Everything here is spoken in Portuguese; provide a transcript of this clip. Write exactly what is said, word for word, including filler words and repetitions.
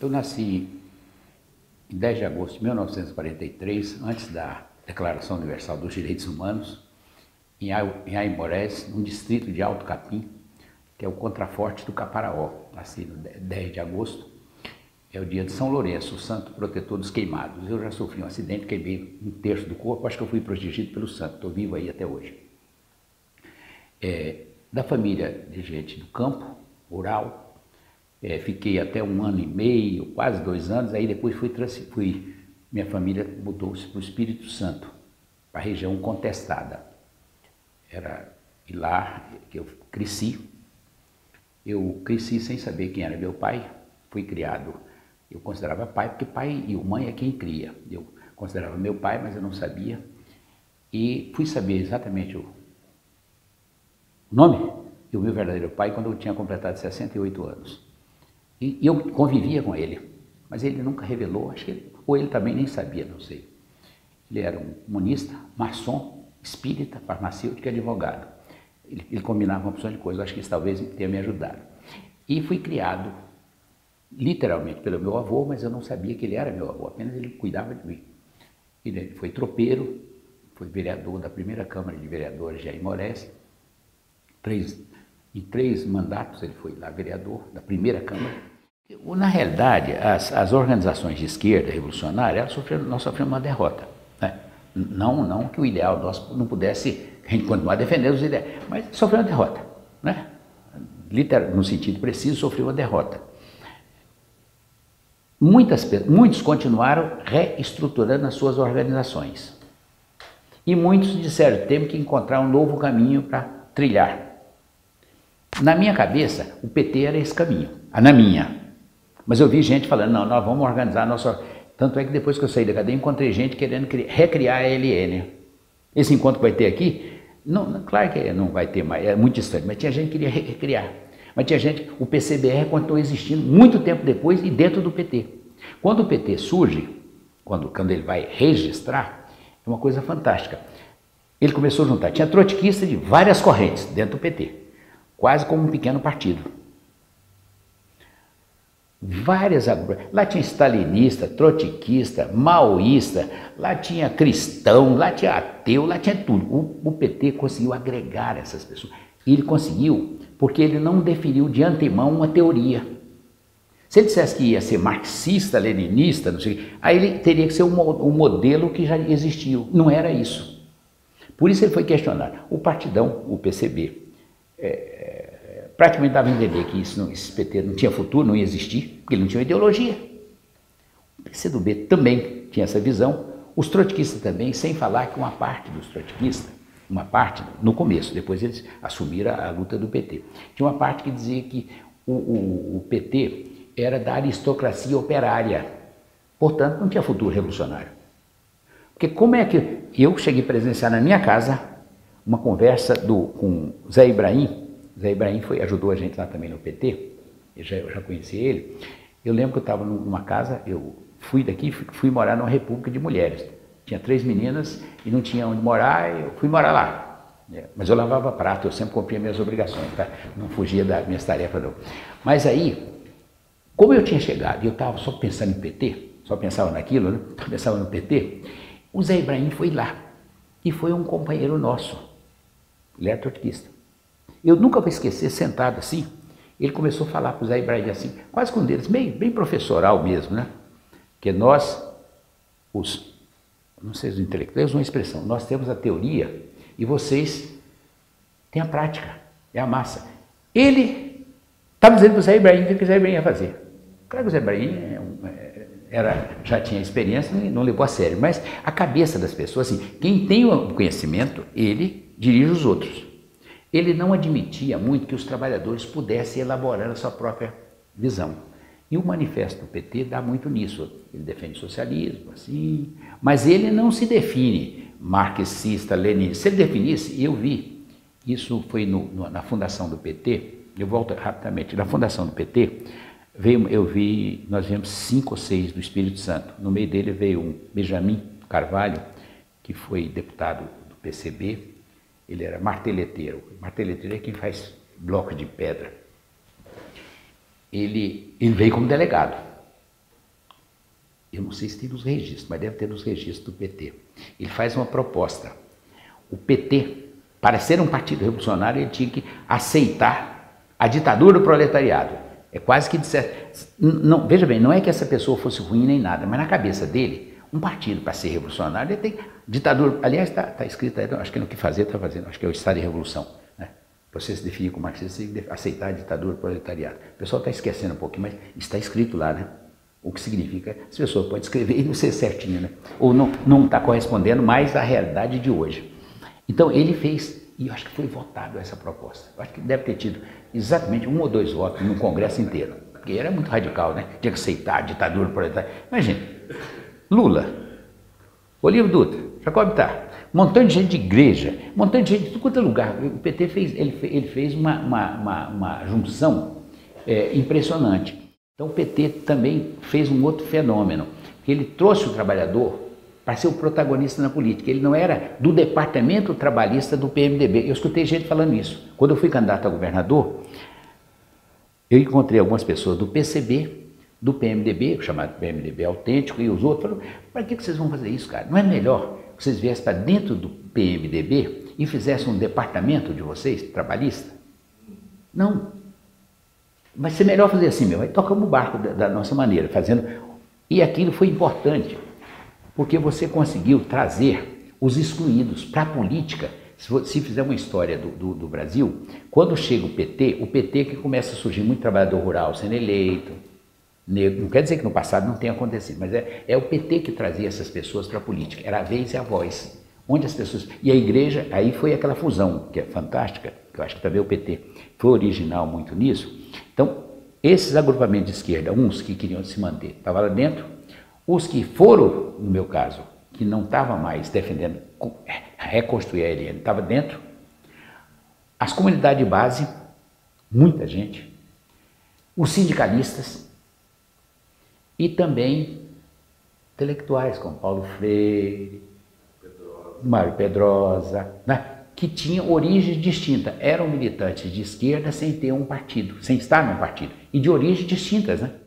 Eu nasci em dez de agosto de mil novecentos e quarenta e três, antes da Declaração Universal dos Direitos Humanos, em Aimorés, num distrito de Alto Capim, que é o contraforte do Caparaó. Nasci no dez de agosto, é o dia de São Lourenço, o santo protetor dos queimados. Eu já sofri um acidente, queimei um terço do corpo, acho que eu fui protegido pelo santo, estou vivo aí até hoje. É, da família de gente do campo, rural, é, fiquei até um ano e meio, quase dois anos, aí depois fui, fui minha família mudou-se para o Espírito Santo, para a região contestada. Era e lá que eu cresci. Eu cresci sem saber quem era meu pai, fui criado, eu considerava pai, porque pai e mãe é quem cria. Eu considerava meu pai, mas eu não sabia. E fui saber exatamente o nome do meu verdadeiro pai quando eu tinha completado sessenta e oito anos. E eu convivia com ele, mas ele nunca revelou, acho que ele, ou ele também nem sabia, não sei. Ele era um comunista, maçom, espírita, farmacêutico e advogado. Ele, ele combinava uma opção de coisas, acho que isso talvez tenha me ajudado. E fui criado literalmente pelo meu avô, mas eu não sabia que ele era meu avô, apenas ele cuidava de mim. Ele foi tropeiro, foi vereador da primeira Câmara de Vereadores de Aimorés, três, em três mandatos ele foi lá vereador da primeira Câmara. Na realidade, as, as organizações de esquerda revolucionária, elas sofreram, nós sofremos uma derrota. Né? Não, não que o ideal nosso não pudesse a gente continuar defendendo os ideais, mas sofreu uma derrota. Né? Literal, no sentido preciso, sofreu uma derrota. Muitas, muitos continuaram reestruturando as suas organizações. E muitos disseram, temos que encontrar um novo caminho para trilhar. Na minha cabeça, o P T era esse caminho, na minha. Mas eu vi gente falando, não, nós vamos organizar a nossa... Tanto é que depois que eu saí da cadeia, encontrei gente querendo recriar a L N. Esse encontro que vai ter aqui, não, claro que não vai ter mais, é muito distante, mas tinha gente que queria recriar. Mas tinha gente, o P C B R continuou existindo muito tempo depois e dentro do P T. Quando o P T surge, quando, quando ele vai registrar, é uma coisa fantástica. Ele começou a juntar, tinha trotskista de várias correntes dentro do P T, quase como um pequeno partido. Várias agrupações. Lá tinha stalinista, trotskista, maoísta, lá tinha cristão, lá tinha ateu, lá tinha tudo. O, o P T conseguiu agregar essas pessoas. E ele conseguiu porque ele não definiu de antemão uma teoria. Se ele dissesse que ia ser marxista, leninista, não sei, aí ele teria que ser um, um modelo que já existiu. Não era isso. Por isso ele foi questionado. O partidão, o P C B, é, praticamente dava a entender que isso não, esse P T não tinha futuro, não ia existir, porque ele não tinha ideologia. O P C do B também tinha essa visão, os trotskistas também, sem falar que uma parte dos trotskistas, uma parte, no começo, depois eles assumiram a, a luta do P T, tinha uma parte que dizia que o, o, o P T era da aristocracia operária, portanto não tinha futuro revolucionário. Porque como é que eu cheguei a presenciar na minha casa uma conversa do, com Zé Ibrahim. Zé Ibrahim foi, ajudou a gente lá também no P T, eu já, eu já conheci ele. Eu lembro que eu estava numa casa, eu fui daqui, fui, fui morar numa república de mulheres. Tinha três meninas e não tinha onde morar, eu fui morar lá. É, mas eu lavava prato, eu sempre cumpria minhas obrigações, tá? Não fugia das minhas tarefas não. Mas aí, como eu tinha chegado e eu estava só pensando em P T, só pensava naquilo, né? Pensava no P T, o Zé Ibrahim foi lá e foi um companheiro nosso, ele era trotskista. Eu nunca vou esquecer, sentado assim, ele começou a falar para o Zé Ibrahim assim, quase com um deles, bem, bem professoral mesmo, né? Que nós, os, não sei, os intelectuais, uma expressão, nós temos a teoria e vocês têm a prática, é a massa. Ele estava dizendo para o Zé Ibrahim o que o Zé Ibrahim ia fazer. Claro que o Zé Ibrahim é um, é, era, já tinha experiência e não levou a sério, mas a cabeça das pessoas, assim, quem tem o conhecimento, ele dirige os outros. Ele não admitia muito que os trabalhadores pudessem elaborar a sua própria visão. E o manifesto do P T dá muito nisso. Ele defende o socialismo, assim, mas ele não se define marxista, leninista. Se ele definisse, eu vi, isso foi no, no, na fundação do P T, eu volto rapidamente, na fundação do P T, veio, eu vi, nós vimos cinco ou seis do Espírito Santo. No meio dele veio um Benjamin Carvalho, que foi deputado do P C B, ele era marteleteiro. Marteleteiro é quem faz bloco de pedra. Ele, ele veio como delegado. eu não sei se tem nos registros, mas deve ter nos registros do P T. Ele faz uma proposta. O P T, para ser um partido revolucionário, ele tinha que aceitar a ditadura do proletariado. É quase que disser, não, veja bem, não é que essa pessoa fosse ruim nem nada, mas na cabeça dele, um partido para ser revolucionário, ele tem ditadura. Aliás, está tá escrito aí, acho que no que fazer está fazendo, acho que é o Estado de Revolução. Né? Para você se definir como marxista, você tem que aceitar a ditadura do proletariado. O pessoal está esquecendo um pouquinho, mas está escrito lá, né? O que significa, as pessoas podem escrever e não ser certinho, né? Ou não está correspondendo mais à realidade de hoje. Então ele fez, e eu acho que foi votado essa proposta. Eu acho que deve ter tido exatamente um ou dois votos no Congresso inteiro. Porque era muito radical, né? Tinha que aceitar a ditadura proletária. Imagina, Lula, Olívio Dutra, Jacob Bittar, um montão de gente de igreja, um montão de gente de tudo quanto é lugar. O P T fez, ele, ele fez uma, uma, uma, uma junção é, impressionante. Então o P T também fez um outro fenômeno, que ele trouxe o trabalhador para ser o protagonista na política. Ele não era do departamento trabalhista do P M D B. Eu escutei gente falando isso. Quando eu fui candidato a governador, eu encontrei algumas pessoas do P C B, do P M D B, chamado P M D B autêntico, e os outros falaram, para que vocês vão fazer isso, cara? Não é melhor que vocês viessem para dentro do P M D B e fizessem um departamento de vocês, trabalhista? Não. Vai ser melhor fazer assim, meu. Aí tocamos o barco da, da nossa maneira, fazendo... E aquilo foi importante, porque você conseguiu trazer os excluídos para a política. Se, se fizer uma história do, do, do Brasil, quando chega o P T, o P T que começa a surgir muito trabalhador rural sendo eleito, negro, não quer dizer que no passado não tenha acontecido, mas é, é o P T que trazia essas pessoas para a política, era a vez e a voz, onde as pessoas... E a igreja, aí foi aquela fusão, que é fantástica, que eu acho que também o P T foi original muito nisso. Então, esses agrupamentos de esquerda, uns que queriam se manter, estavam lá dentro, os que foram, no meu caso, que não estavam mais defendendo, reconstruir a L N, estavam dentro, as comunidades de base, muita gente, os sindicalistas e também intelectuais, como Paulo Freire, Pedrosa. Mário Pedrosa, né? Que tinham origens distintas, eram militantes de esquerda sem ter um partido, sem estar num partido, e de origens distintas, né?